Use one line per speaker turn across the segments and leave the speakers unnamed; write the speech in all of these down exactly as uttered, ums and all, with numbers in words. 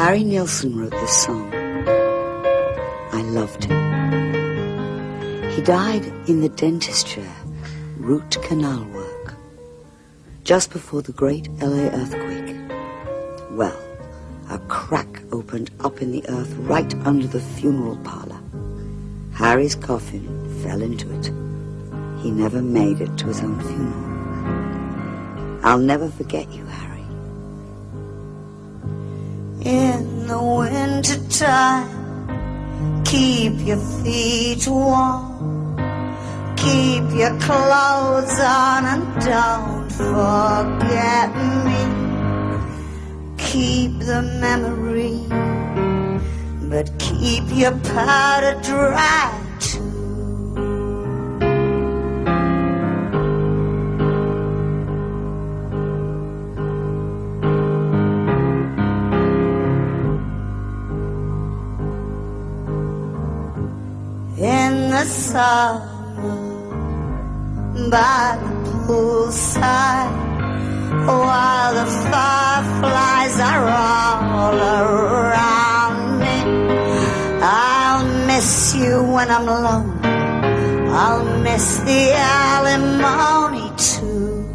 Harry Nilsson wrote this song. I loved him. He died in the dentist chair, root canal work, just before the great L A earthquake. Well, a crack opened up in the earth right under the funeral parlor. Harry's coffin fell into it. He never made it to his own funeral. I'll never forget you, Harry. In the wintertime, keep your feet warm, keep your clothes on, and don't forget me. Keep the memory, but keep your powder dry too. In the summer, by the poolside, while the fireflies are all around me, I'll miss you when I'm alone. I'll miss the alimony too.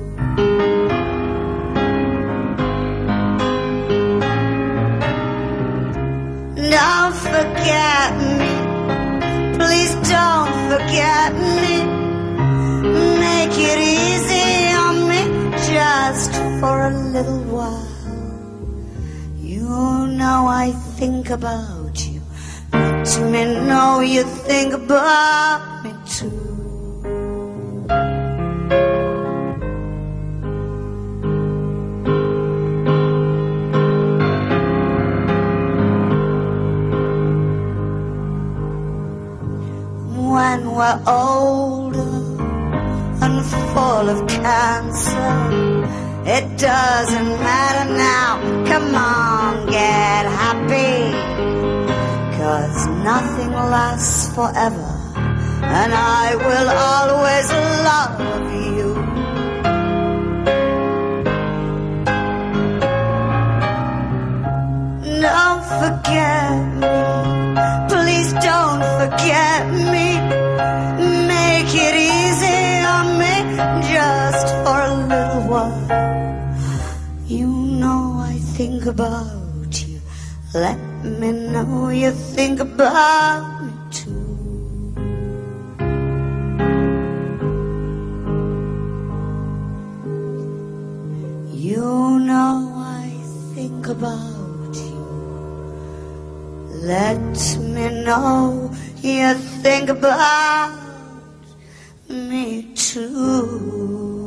Don't forget me, please don't forget me. Make it easy on me just for a little while. You know I think about you. Let me know you think about me too. When we're older and full of cancer, it doesn't matter now. Come on, get happy, 'cause nothing lasts forever, and I will always love you. Don't forget me, please don't forget me. Make it easy on me just for a little while. You know I think about you. Let me know you think about me too. You know I think about you. Let me know you think about me too.